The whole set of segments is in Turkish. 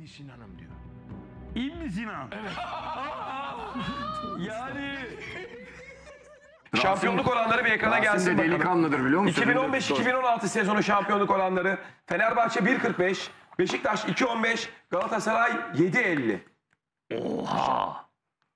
Sinan'ım diyor. İbn Sinan. Evet. Yani Şampiyonluk oranları bir ekrana gelsin Rasim de bakalım. delikanlıdır biliyor musun? 2015-2016 sezonu şampiyonluk oranları. Fenerbahçe 1.45, Beşiktaş 2.15, Galatasaray 7.50. oha.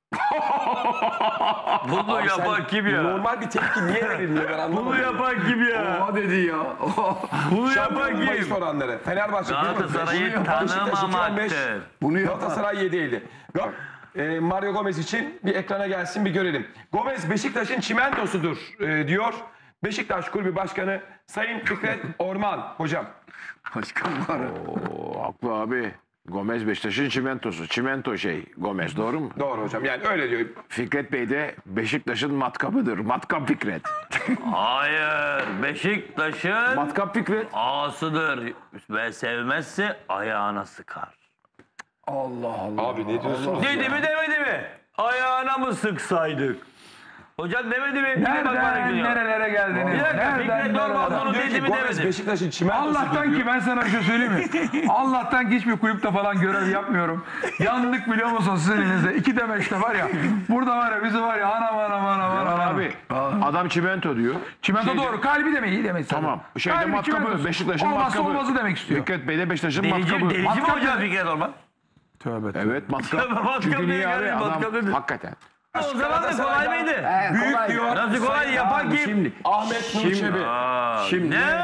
Bunu Abi sen yapan kim ya? Normal bir tepki niye verilmiyor ben anlamadım. Bunu yapan kim ya? Oha dedi ya. Bunu yapan Şampiyonluk bahis kim? oranları. Fenerbahçe 1.45, Galatasaray'ı Beşiktaş 2.15, tanımamaktır. Bunu yapan. Galatasaray 7.50. Mario Gomez için bir ekrana gelsin bir görelim. Gomez Beşiktaş'ın çimentosudur diyor. Beşiktaş Kulübü Başkanı Sayın Fikret Orman hocam. Başkan var. O haklı abi. Gomez Beşiktaş'ın çimentosu. Çimento Gomez doğru mu? Doğru hocam yani öyle diyor. Fikret Bey de Beşiktaş'ın matkapıdır. Matkap Fikret. Hayır. Beşiktaş'ın Matkap Fikret. ağasıdır. Ve sevmezse ayağına sıkar. Allah Allah. Abi ne diyorsunuz Dedi ya? mi demedi mi? Ayağına mı sıksaydık? Hocam demedi mi? Nereden nerelere geldiniz? Bir dakika Fikret Orman bunu Diyor ki dedi mi Gomez demedi mi? Beşiktaş'ın çimentosudur Allah'tan diyor. ki ben sana bir şey söyleyeyim mi? Allah'tan ki hiçbir kulüpte falan görev yapmıyorum. Yandık biliyor musun sizin elinizde? 2 demeçte var ya. Burada var ya bizi var ya anam. Abi adam çimento diyor. Çimento doğru. Kalbi demeyi iyi demek. Tamam. Şeyde Kalbi matkabı. çimentosu. Beşiktaş'ın Olmazsa matkabı. olmazı demek istiyor. Fikret Bey de Beşiktaş'ın Delici mi matkabı. hocam Fikret Orman? Tövbe. Evet matkap. Matkap Çünkü diye niye abi geldi, matkap adam dedi. hakikaten. O zaman da kolay mıydı? Büyük diyor. Nasıl kolay yapan kim? Şimdi. Ahmet Nur Çebi. Şimdi. Ne?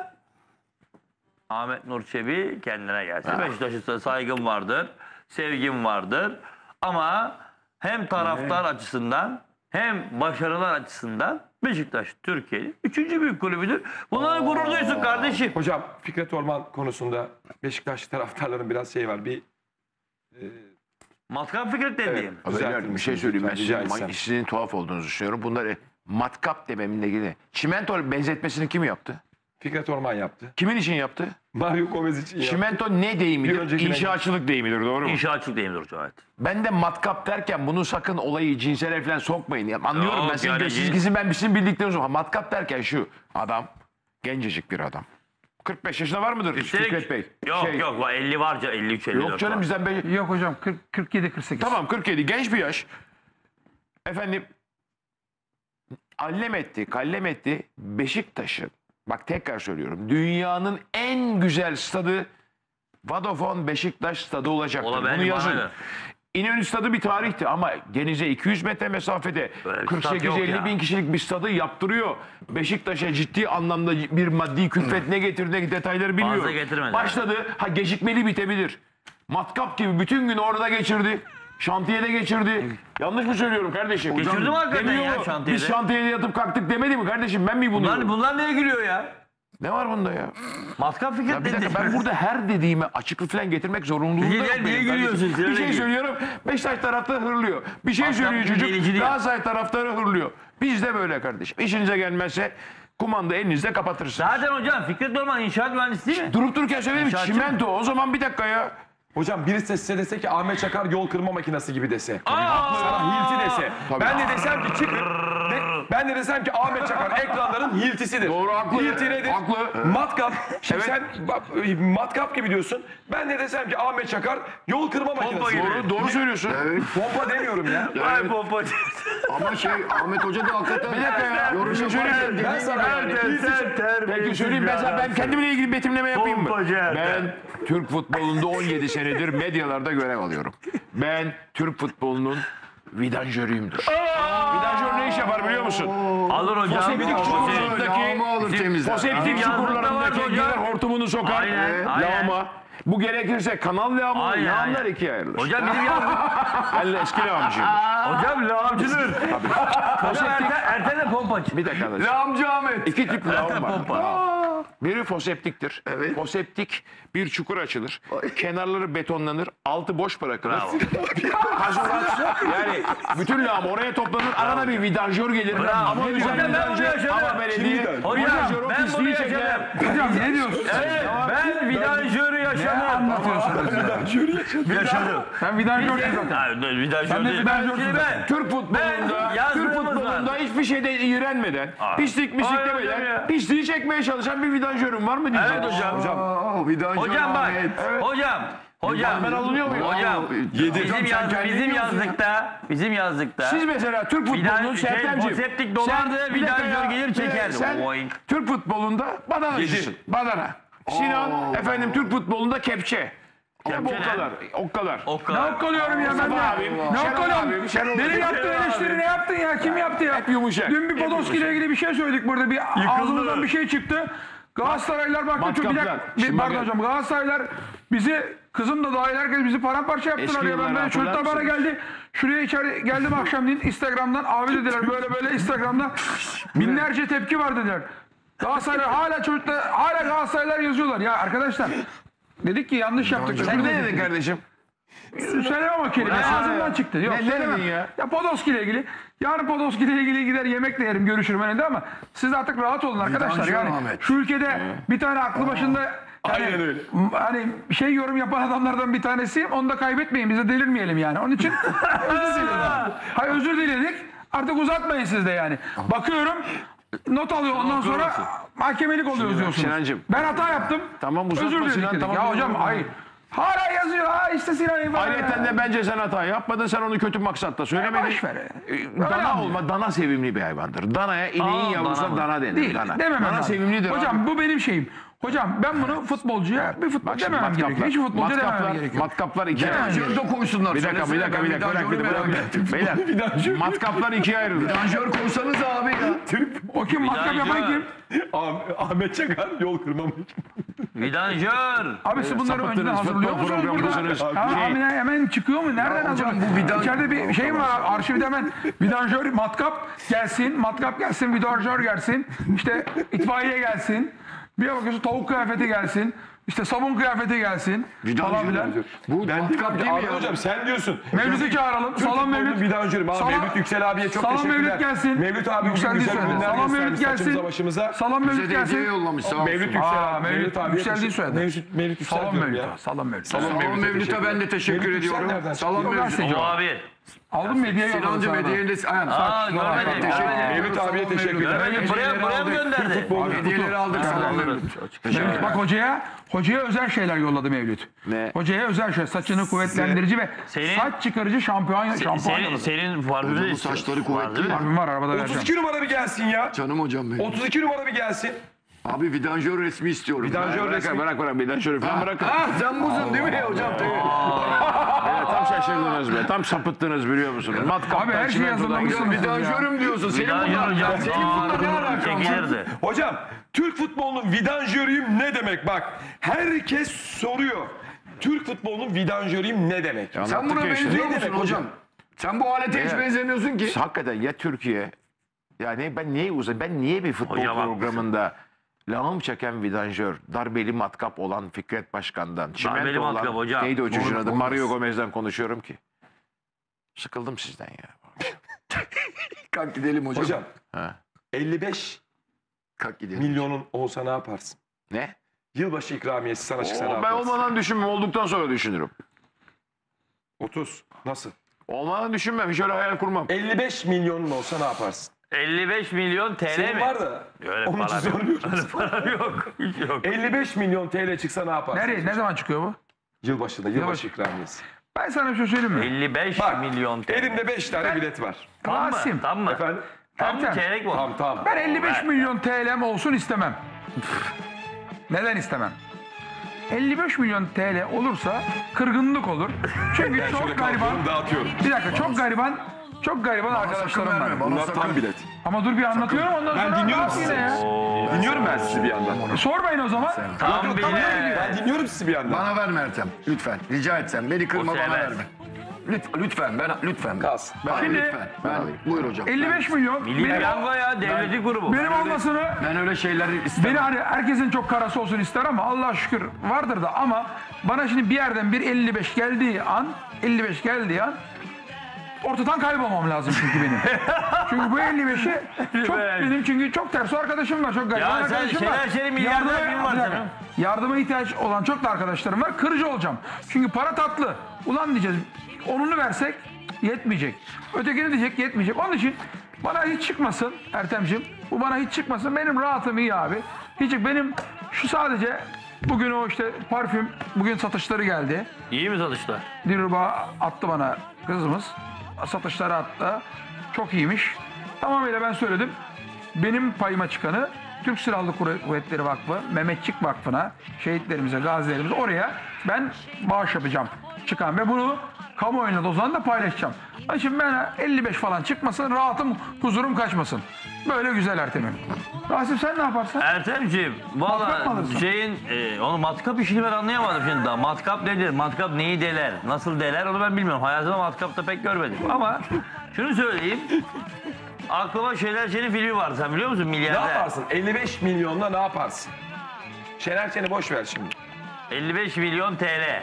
Ahmet Nur Çebi kendine gelsin. Beşiktaş'a saygım vardır, sevgim vardır. Ama hem taraftar açısından hem başarılar açısından Beşiktaş Türkiye'nin 3. büyük kulübüdür. Bunlara gurur duysun kardeşim. Hocam Fikret Orman konusunda Beşiktaş taraftarların biraz şey var. Bir Matkap Fikret dediğim. Beyler, bir şey söyleyeyim ben Rica size. etsem. Sizin tuhaf olduğunuzu düşünüyorum. Bunları matkap dememin ilgili. Çimento benzetmesini kim yaptı? Fikret Orman yaptı. Kimin için yaptı? Mario Gomez için yaptı. Çimento ne Bir deyimidir? öncekine- İnşaatçılık deyimidir doğru mu? İnşaatçılık deyimdir hocam evet. Ben de matkap derken bunu sakın olayı cinsel falan sokmayın. Ya, anlıyorum Yok, ben sizin, yani sizin bildikleriniz o. Matkap derken şu adam gencecik bir adam. 45 yaşında var mıdır Fikret Bey? Yok 50 var 53 54 Yok canım var. bizden Yok hocam 47 48. Tamam 47 genç bir yaş. Efendim kallem etti Beşiktaş'ın. Bak tekrar söylüyorum. Dünyanın en güzel stadı Vodafone Beşiktaş stadı olacaktır. Ola Bunu benim, yazın. bana da. İnönü stadı bir tarihti ama denize 200 metre mesafede Böyle bir stat yok 48-50 ya. bin kişilik bir stadı yaptırıyor. Beşiktaş'a ciddi anlamda bir maddi külfet ne getirdi ne detayları bilmiyorum. getirmedi. Başladı. Gecikmeli bitebilir. Matkap gibi bütün gün orada geçirdi. Şantiyede geçirdi. Yanlış mı söylüyorum kardeşim? Geçirdi mi hakikaten Demiyor ya mu? şantiyede? Biz şantiyede yatıp kalktık demedi mi kardeşim? Ben mi bunu diyorum? Bunlar neye gülüyor ya? Ne var bunda ya? Matkap Fikret Ya bir dedi. dakika ben burada her dediğime açıklık falan getirmek zorunluluğunda Niye- yok niye benim gülüyorsun? kardeşim. Bir Söyle şey gül. söylüyorum. Beşiktaş taraftarı hırlıyor. Bir şey Matkap söylüyor delici çocuk. değil. Galatasaray taraftarı hırlıyor. Biz de böyle kardeşim. İşinize gelmezse kumanda elinizde kapatırsınız. Zaten hocam Fikret Orman inşaat mühendisi değil mi? Durup dururken söyleyeyim mi? İnşaatçı Çimento. O zaman bir dakika ya. Hocam birisi size dese ki Ahmet Çakar yol kırma makinesi gibi dese. Aa! Sana hilti dese. Tabii. Ben de desem ki çıkın. Ben de desem ki Ahmet Çakar ekranların hiltisidir. Doğru, haklı. Hilti nedir? Haklı. Matkap. Şimdi Evet. sen bak, matkap gibi diyorsun. Ben de desem ki Ahmet Çakar yol kırma makinesi. gibi. Doğru söylüyorsun. Pompa demiyorum ya. Ay pompacı. Ama Ahmet Hoca da hakikaten. Bir dakika ya. Yorum Bir şey yaparken söyleyeyim. dediğin Ben sana yani Peki söyleyeyim ben kendimle ilgili betimleme yapayım mı? Pompacı Ben Türk futbolunda 17 senedir medyalarda görev alıyorum. Ben Türk futbolunun vidanjörüyümdür. Vidanjör ne iş yapar biliyor musun? Alır hocam. Foseptik Yağma çukurlarındaki alır temizler. foseptik Yazlıkta vardı çukurlarındaki hocam. gider hortumunu sokar. Aynen, aynen. Lağma. Bu gerekirse kanal lağımı, Aynen, lağımlar aynen. ikiye ayrılır. Hocam bizim yazdık. Ben eski lağımcıyım. Hocam lağımcıdır. Hocam Erten de pompacı. Bir dakika. Lağımcı Ahmet. İki tip lağım var. Pompa. Biri foseptiktir. Evet. Foseptik bir çukur açılır. Kenarları betonlanır. Altı boş bırakılır. Bravo. Kazulat, yani bütün lağım oraya toplanır. Arada bir vidanjör gelir. Bravo. Ama Hocam güzel ben bunu vidanjör. yaşadım. Ama belediye Hocam vidanjör o ben bunu pisliği yaşadım. çeker. Hocam ne diyorsun? Evet ben vidanjörü Ne yaşadım. anlatıyorsunuz ya? Yaşadım. Sen vidanjör zaten. Ha, vidanjör Sen de değil. vidanjörsün Şimdi zaten. Türk futbolunda, yazdığımız var. hiçbir şeyde iğrenmeden, pislik Aynen demeden, ya. pisliği çekmeye çalışan bir vidanjörüm var mı diyeceğim. Evet hocam. Hocam Hocam bak. Ahmet. Hocam Hocam Ben alınıyor muyum? Hocam bizim yazlıkta Siz mesela Türk futbolunun Sertemciğim. konseptik dolardı, vidanjör gelir çekerdi. Sen Oy. Türk futbolunda badanacısın. Badana. Sinan efendim Türk futbolunda kepçe. Ya bu Kepçe ne? kadar. O kadar. O Ne kadar. okkalıyorum ya ben Mustafa ya. abim, Ne Şenol okkalıyorum? abim, Şenol Benim abim. yaptığın eleştiri ne yaptın ya? Kim yaptı ya? Hep yumuşak. Dün bir Hep Podolski ile ilgili bir şey söyledik burada. Bir ağzımızdan bir şey çıktı. Galatasaraylar baktı çok bir Matkaplar. dakika. Şimdi Pardon bakın. hocam. Galatasaraylar bizi kızım da dahil herkes bizi paramparça yaptılar Eski ya. yılları Ben böyle hatırlar çocuklar bana mısınız? geldi. Şuraya içeri geldim akşamleyin Instagram'dan abi dediler böyle Instagram'da binlerce tepki var dediler. Galatasaraylar hala çocuklar hala Galatasaraylar yazıyorlar. Ya arkadaşlar dedik ki yanlış yaptık. Sen ne dedin kardeşim? Söylemem o kelime. Ağzımdan çıktı. Yok Ne söylemem. dedin ya? Ya Podolski ile ilgili. Yarın Podolski ile ilgili gider yemek de yerim görüşürüm önünde ama siz artık rahat olun arkadaşlar. Vidancı Yani Ahmet. şu ülkede bir tane aklı başında yani, Aynen öyle. hani şey yorum yapan adamlardan bir tanesiyim. Onu da kaybetmeyin. Biz de delirmeyelim yani. Onun için özür diledik. Hayır özür diledik. Artık uzatmayın siz de yani. Bakıyorum not alıyor ondan sonra mahkemelik oluyoruz diyorsunuz. Sinancığım. Ben hata yaptım. Tamam, uzatma özür diledik Sinan, dedik. tamam, Ya hocam uzatma. hayır. Hala yazıyor. Ha işte Sinan'ı falan. Ayrıca de bence sen hata yapmadın. Sen onu kötü maksatla söylemedin. Boş ver. Dana olma. Dana sevimli bir hayvandır. Danaya ineğin Aa, yavrusuna dana mı? dana denir. Değil. Dana. Dememem Dana lazım. sevimlidir. Hocam bu benim şeyim. Hocam ben bunu futbolcuya bir futbol Bak şimdi dememem gerekiyor. Hiç futbolcu dememem gerekiyor. matkaplar ikiye Dememem ayrılır. gerekiyor. Vidanjör de koysunlar. Bir dakika. Söylesene, ben vidanjörü merak ettim. Beyler matkaplar ikiye ayrılır. Vidanjör koysanız abi ya. O kim? Matkap yapan kim? Ahmet Çakar yol kırmamış. Vidanjör. Abi siz bunları önceden sapıttınız, hazırlıyor futbol musunuz burada? programcısınız. Ha, abi hemen çıkıyor mu? Nereden hocam, hazırlıyor? bu vidan- İçeride bir şey mi var? Arşivde hemen vidanjör, matkap gelsin, vidanjör gelsin. İşte itfaiye gelsin. Bir bakıyorsun tavuk kıyafeti gelsin. İşte sabun kıyafeti gelsin. Falan filan. Bu matkap değil mi Ahmet ya? hocam sen diyorsun. Mevlüt'ü çağıralım. Salon Mevlüt. Vidanjörüm. Salon- Mevlüt Yüksel abiye çok Salon teşekkürler. Mevlüt gelsin. Mevlüt abi bugün Yükseldiği güzel söyledi. ürünler Salon Mevlüt göstermiş saçımıza gelsin. başımıza. Salon Mevlüt Bize de hediye gelsin. yollamış sağ olsun. Mevlüt Yüksel abi. Mevlüt abiye yükseldiği teşekkür- söyledi. Mevlüt Yüksel Salon diyorum Mevlüt. ya. Salon Mevlüt. Salon Salon Mevlüt'e ben de teşekkür Mevlüt Yüksel ediyorum. nereden Salon çıktı? Mevlüt. O abi. Aldın mı hediye yolladı Sinancım sana da. hediyeyle... Aa görmedim. Teşekkür görmedim. Mevlüt abiye teşekkür ederim. Görmedim. Buraya mı gönderdi? Hediyeleri aldık Salon Mevlüt. Mevlüt bak hocaya özel şeyler yolladı Mevlüt. Ne? Hocaya özel şey. Saçını kuvvetlendirici ve Senin- saç çıkarıcı şampuan yolladı. Senin parfümü de Hocamın istiyorsun. saçları kuvvetli. Parfüm var arabada vereceğim. 32 numara bir gelsin ya. Canım hocam benim. 32 numara bir gelsin. Abi vidanjör resmi istiyorum. Vidanjör Ben- resmi. Bırak. Birden şöyle falan bırakın. Sen buzun değil mi hocam? Beyler, tam şaşırdınız be. Tam sapıttınız biliyor musunuz? Matkaplar, Abi her şeyi çimentodan hazırlamışsın. gidiyor. Vidanjörüm diyorsun. Senin bunlar. Vidanjör Senin bunlar ne alaka? çekilirdi. Hocam Türk futbolunun vidanjörüyüm ne demek? Bak herkes soruyor. Türk futbolunun vidanjörüyüm ne demek? Sen buna ya işte. benziyor Ne musun demek hocam? Sen bu alete hiç Evet. benzemiyorsun ki. Hakikaten ya Türkiye yani ben niye bir futbol Hocam haklısın. programında lağım çeken vidanjör, darbeli matkap olan Fikret Başkan'dan, çimento olan matkap hocam. neydi o çocuğun adı? Gomez. Mario Gomez'den konuşuyorum ki. Sıkıldım sizden ya. Kalk gidelim hocam. Hocam Ha. 55 Kalk gidelim. milyonun olsa ne yaparsın? Ne? Yılbaşı ikramiyesi sana çıksa ne Ben yaparsın? olmadan düşünmem, olduktan sonra düşünürüm. 30. Nasıl? Olmadan düşünmem, hiç öyle hayal kurmam. 55 milyonun olsa ne yaparsın? 55 milyon TL Senin mi? var da Öyle onun için para yok. sormuyorum. Öyle para yok. Hiç yok. 55 milyon TL çıksa ne yaparsın? Nereye? Ne zaman çıkıyor bu? Yılbaşında, yılbaşı ikramiyesi. Ben sana bir şey söyleyeyim mi? 55 Bak, milyon TL. Elimde 5 tane bilet var. Tam mı? Rasim. Tam mı? Efendim? Tam mı Ertem. çeyrek mi? Tamam. Ben 55 milyon TL'm olsun istemem. Neden istemem? 55 milyon TL olursa kırgınlık olur. Çünkü çok gariban, Dağıtıyorum. bir dakika çok gariban arkadaşlarım var. Bana sakın. bilet. Ama dur bir anlatıyorum ondan sonra dinliyorum rahat sizi. yine ya. Dinliyorum ben sizi bir yandan. Sormayın o zaman. Tam bile. Ben dinliyorum sizi bir yandan. Bana verme Ertem. Lütfen. Rica etsem. Beni kırma O bana sevmez. verme. Lütfen. Lütfen. Kalsın. Ben, Şimdi- lütfen. Buyur hocam. 55 milyon Milli piyango ya devletin grubu. benim olmasını Ben öyle şeyleri istemem. beni hani herkesin çok karası olsun ister ama Allah'a şükür vardır da ama bana şimdi bir yerden bir 55 geldiği an ortadan kaybolmam lazım çünkü benim. Çünkü bu 55'i çok benim çünkü çok ters arkadaşım var. Çok gariban Ya sen arkadaşım var. Şener Şen'in milyarder film var bir dakika. senin. Yardıma ihtiyaç olan çok da arkadaşlarım var. Kırıcı olacağım. Çünkü para tatlı. Ulan diyeceğiz onunu versek yetmeyecek. Ötekini diyecek yetmeyecek. Onun için bana hiç çıkmasın Ertem'ciğim. Bu bana hiç çıkmasın. Benim rahatım iyi abi. Hiç benim şu sadece Bugün o işte parfüm, bugün satışları geldi. İyi mi satışlar? Dilruba attı bana kızımız. Satışları attı. Çok iyiymiş. Tamamıyla ben söyledim. Benim payıma çıkanı Türk Silahlı Kuvvetleri Vakfı, Mehmetçik Vakfı'na, şehitlerimize, gazilerimize oraya ben bağış yapacağım. Çıkan ve bunu kamuoyuna da o zaman da paylaşacağım. Onun için ben 55 falan çıkmasın, rahatım, huzurum kaçmasın. Böyle güzel Ertem'im. Rasim sen ne yaparsın? Ertemciğim Matkap mı valla alırsın? onu matkap işini ben anlayamadım şimdi daha. Matkap nedir? Matkap neyi deler? Nasıl deler? Onu ben bilmiyorum. Hayatımda matkapta pek görmedim. Ama şunu söyleyeyim. Aklıma Şener Şen'in filmi vardı. Sen biliyor musun? Ne Milyarder. yaparsın? 55 milyonla ne yaparsın? Şener Şen'i boş ver şimdi. 55 milyon TL.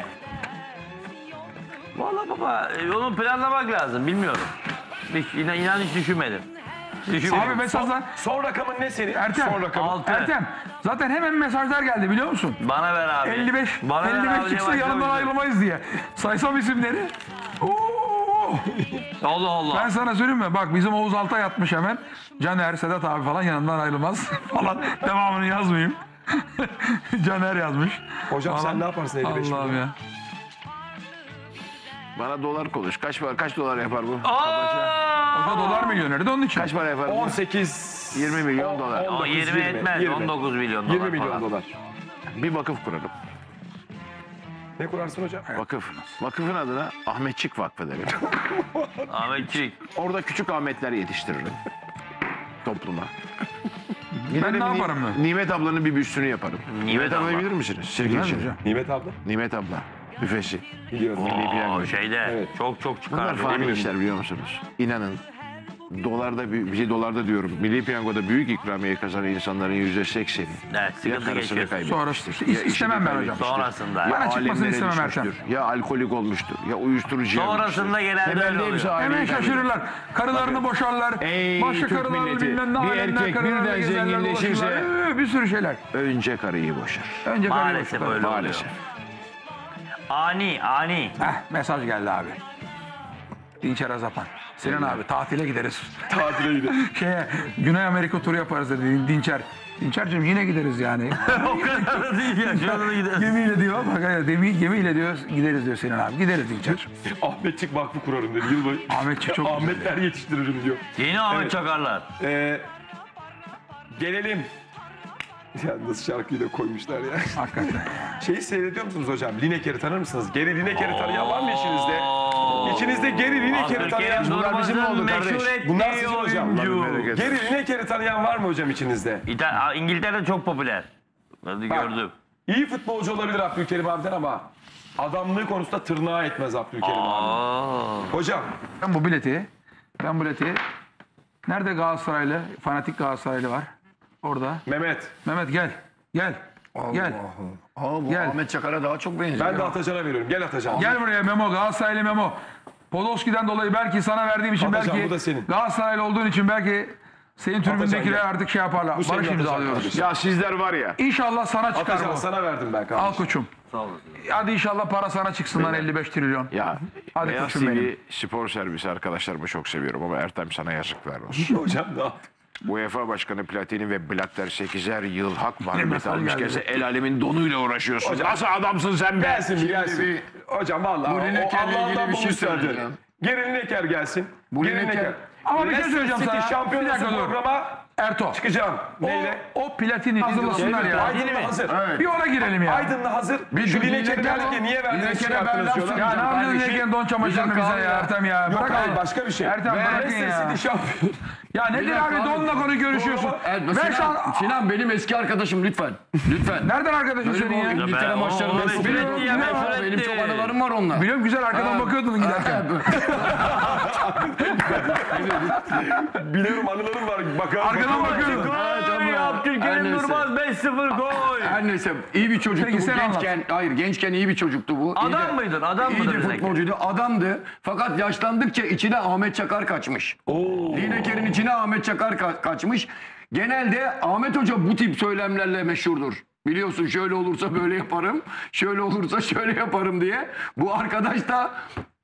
Valla baba onu planlamak lazım. Bilmiyorum. İnan hiç düşünmedim. Abi mesajlar... Son rakamın ne senin? Ertem, Son rakamın. Altı. Ertem, zaten hemen mesajlar geldi biliyor musun? Bana ver abi. 55, Bana ver 55 abi diye çıksa yanından başlamıştım. ayrılmayız diye. Saysam isimleri. Oo! Allah Allah. Ben sana söyleyeyim mi? Bak bizim Oğuz Altay yatmış hemen. Caner, Sedat abi falan yanından ayrılmaz falan. Devamını yazmayayım. Caner yazmış. Hocam sen ne yaparsın 55 milyon? Allah'ım ya. Bana dolar konuş. Kaç dolar yapar bu? Aa! O da dolar milyoneri de onun için. Kaç para yapar bu? 18... 20 milyon dolar. 19, 20 etmez. 20. 19 milyon dolar 20 milyon falan. dolar. Bir vakıf kurarım. Ne kurarsın hocam? Vakıf. Vakıfın adına Ahmetçik Vakfı derim. Ahmetçik. Orada küçük Ahmetler yetiştiririm. Topluma. Ben ne Giderim, yaparım ben? Nimet ablanın bir büstünü yaparım. Nimet ablayı abla. bilir misiniz? Sirke için. Nimet abla. Nimet abla. Büfesi. Biliyorum. O şeyde Evet. çok Bunlar çıkardı. fani işler biliyor musunuz? İnanın. Dolarda diyorum. Milli Piyango'da büyük ikramiye kazanan insanların %80'i. Evet, Ya sıkıntı karısını geçiyor. kaybetmiştir. Sonrası. ya eşini İstemem ben hocam. kaybetmiştir, Sonrasında. Ya Bana çıkmasını alemlere istemem düşmüştür, Ertem. ya alkolik olmuştur. Ya uyuşturucuya Sonrasında girmiştir. genelde öyle Temelde hepsi oluyor. aileyi Hemen kaybeder. şaşırırlar. Karılarını boşarlar. Ey Başka Türk karılarla milleti, bilmem ne bir alemler, erkek karılarla birden gezerler, zenginleşirse- dolaşırlar. Bir sürü şeyler. Önce karıyı boşar. Önce karıyı Maalesef boşarlar. öyle Maalesef. oluyor. Ani. Mesaj geldi abi. Dinçer Azapan. Sinan abi tatile gideriz. Tatile gidelim. Güney Amerika turu yaparız dedi Dinçer. Dinçer'cim yine gideriz yani. O kadar da değil ya. Şurada gidelim. Gemiyle diyor. Bak gemiyle diyor gideriz diyor Sinan abi. Gideriz Dinçer. Ahmetçik Vakfı kurarım dedi. Yıl boyu. Ahmetçik çok güzel. Ahmetler yetiştiririm diyor. Yeni Ahmet Evet. Çakarlar. Gelelim. Ya nasıl şarkıyı da koymuşlar ya. Hakikaten. Şeyi seyrediyor musunuz hocam? Lineker'i tanır mısınız? Geri Lineker'i tanıyan var mı içinizde? İçinizde Geri Lineker'i tanıyan... Bunlar bizim oldu kardeş. Bunlar sizin hocam. oyuncu. Geri Lineker'i tanıyan var mı hocam içinizde? İngiltere'de çok popüler. Hadi Bak, gördüm. İyi futbolcu olabilir Abdülkerim abiden ama adamlığı konusunda tırnağı etmez Abdülkerim abi. Hocam Ben bu bileti nerede Galatasaraylı, fanatik Galatasaraylı var? Orada. Mehmet. Mehmet gel. Gel. Gel. Bu Gel. Ahmet Çakar'a daha çok benziyor. Ben de Atacan'a veriyorum. Gel Atacan. Gel buraya Memo, Galatasaraylı Memo. Podolski'den dolayı belki sana verdiğim için Atacan, belki bu da senin. Galatasaraylı olduğun için belki senin tribündekiler gel. artık şey yaparlar. Bu senin Barış Atacan imzalıyoruz. kardeşim. Ya sizler var ya. İnşallah sana çıkar Atacan bu. sana verdim ben Al kardeşim. koçum. Sağ olasın. Hadi inşallah para sana çıksın lan 55 trilyon. Ya Hadi Beyaz koçum TV benim. spor servisi arkadaşlarımı çok seviyorum ama Ertem sana yazıklar olsun. Hocam ne yaptın? UEFA Başkanı Platini ve Blatter 8'er yıl hak mahkumiyeti mesaj almış geldi? kese el alemin donuyla uğraşıyorsun. Hocam- Nasıl adamsın sen be? Gelsin bir gelsin. Hocam vallahi o Lineker'le ilgili Allah'tan bir şey bulmuş zaten. söyleyeceğim. Geri Lineker gelsin. Geri Lineker- Ama bir şey söyleyeceğim sana. Bir Şampiyonası dakika dur. programa Erto. çıkacağım. Neyle? O platini hazırlasınlar ya. Aydın'la hazır. Bir ona girelim ya. Aydın'la hazır. Şu Lineker'i der ki niye verdiniz Lineker'e çıkarttınız ben laf diyorlar. Ya ne yapıyorsun Lineker'in don çamaşırını bize ya Ertem ya. Yok Bırak hayır abi. başka bir şey. Ertem bırakın Leicester ya. City şampiyon. Ya nedir abi donla konu görüşüyorsun. Ben şu an... Sinan benim eski arkadaşım lütfen. Lütfen. Nereden arkadaşın senin ya? İngiltere Ben- maçlarında o meşhur etti ya, meşhur etti. benim çok anılarım var onunla. Biliyorum güzel arkadan bakıyordun giderken. Biliyorum anılarım var. Bakalım. Arkadan bakıyordun. Gol! Abdülkerim neyse. Durmaz 5-0 gol! Her neyse iyi bir çocuktu Peki, bu sen anlat. gençken. Hayır gençken iyi bir çocuktu bu. İyi Adam de- mıydın? Adam İyi mıdır de Lineker? futbolcuydu. Adamdı. Fakat yaşlandıkça içine Ahmet Çakar kaçmış. Lineker'in içine Ahmet Çakar kaçmış. Genelde Ahmet Hoca bu tip söylemlerle meşhurdur. Biliyorsun şöyle olursa böyle yaparım, şöyle olursa şöyle yaparım diye. Bu arkadaş da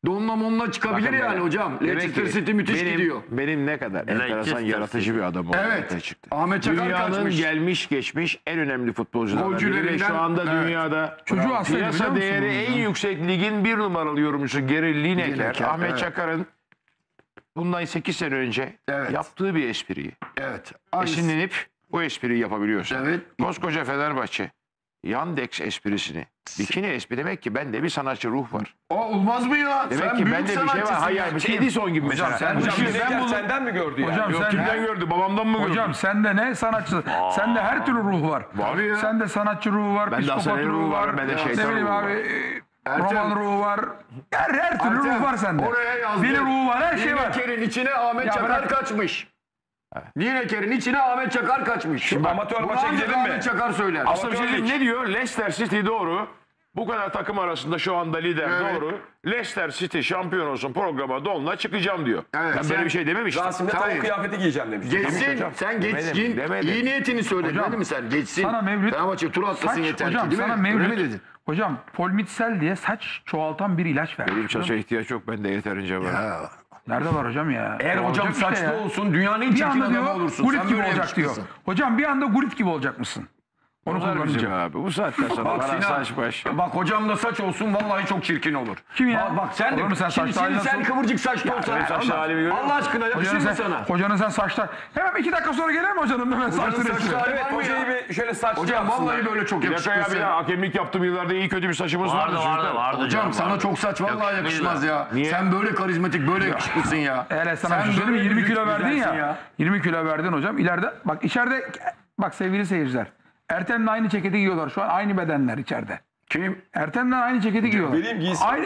Donla monla çıkabilir yani hocam. Leicester City müthiş gidiyor. Benim ne kadar enteresan Leicester yaratıcı bir adam olduğum Evet. ortaya çıktı. Ahmet Çakar Dünyanın kaçmış. gelmiş geçmiş en önemli futbolcularından biri ve Golcülerinden, şu anda evet. dünyada Çocuğu hastaydı, biliyor piyasa musun değeri bunu en ya? yüksek ligin bir numaralı yorumcusu Gary Lineker. Lineker, Ahmet evet. Çakar'ın bundan 8 sene önce Evet. yaptığı bir espriyi Evet. Aynısı. esinlenip bu espriyi yapabiliyorsun. Evet. Koskoca Fenerbahçe Yandex esprisini bikini espri demek ki bende bir sanatçı ruh var. O olmaz mı ya? Demek Sen ki büyük bende bir şey var. sanatçısın Hayır, ya. bir şey Edison gibi mesela. sen- Bu Hocam işi ben Lineker buldum. senden mi gördü yani? Hocam Yok, sen kimden gördü? Babamdan mı gördü? Hocam sende ne sanatçı? Sende her türlü ruh var. Var ya. Sende sanatçı ruhu var, Bende psikopat Hasan ruhu ruhu var, var. bende Ne şeytan bileyim ruhu abi, Ertem. roman ruhu var. Her türlü Ertem, ruh var sende. oraya yazdı. Bilim ruhu var, her şey var. Lineker'in içine Ahmet Ya Çakar bırak. kaçmış. Lineker'in içine Ahmet Çakar kaçmış. Şimdi amatör Bunu maça ancak gidelim mi? Ahmet Çakar söyler. Aslında bir şey diyeyim, Amatörlük. ne diyor? Leicester City doğru. Bu kadar takım arasında şu anda lider Evet. doğru. Leicester City şampiyon olsun programa donla çıkacağım diyor. Evet, Ben böyle sen- bir şey dememiştim. Rasim'de Tabii. tavuk kıyafeti giyeceğim demiş. Geçsin. Sen geçsin. demedim. İyi niyetini söyledin Hocam, değil mi sen? Geçsin. sana Mevlüt- Fenerbahçe tur atlasın Saç, yeter hocam ki değil sana mi? Öyle mi Mevlüt, dedin? hocam polmitsel diye saç çoğaltan bir ilaç verdi. Benim çalışa ihtiyaç yok. Bende yeterince var. Nerede var hocam ya? Eğer Olacak hocam işte saçlı ya. olsun dünyanın en Bir çirkin anda adamı diyor olursun. Gullit Sen gibi böyle olacak diyor. yakışıklısın. Hocam bir anda Gullit gibi olacak mısın? Onu Bunlar bizim kullanacağım. abi. Bu saatten sonra Bak bana Sinan, saç baş. bak hocamda saç olsun vallahi çok çirkin olur. Kim ya? Bak sen Olur mu sen şimdi saçlı halin sen nasıl? kıvırcık saçlı olsan. benim saçlı halimi görüyor Allah aşkına yakışır mı sana? Hocanın sen saçlar. Hemen 2 dakika sonra gelir mi hocanın hemen saçlı saçlı resmi? hali Evet var mı hocayı ya? bir şöyle saçlı Hocam yapsınlar. vallahi böyle çok Bir dakika ya, bir yakışıklısın. daha hakemlik yaptığım yıllarda iyi kötü bir saçımız vardı. Vardı çocuklar. vardı. Hocam canım, sana vardı. çok saç vallahi yakışmaz ya. Niye? Sen böyle karizmatik böyle yakışıklısın ya. Hele sana bir şey söyleyeyim mi? 20 kilo verdin güzelsin ya. 20 kilo verdin hocam. İleride bak içeride bak sevgili seyirciler. Ertem'le aynı ceketi giyiyorlar. Şu an aynı bedenler içeride. Kim? Ertem'le aynı ceketi giyiyorlar. Vereyim giysin. Aynı.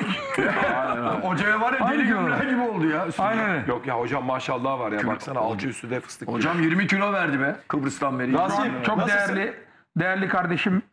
Hocaya var ya Aynı deli diyorlar. gömleği gibi oldu ya. Aynen öyle. Yok ya hocam maşallah var ya. Baksana alçı üstü de fıstık. Hocam 20 kilo verdi be Kıbrıs'tan beri. Rasim, Çok nasılsın? değerli kardeşim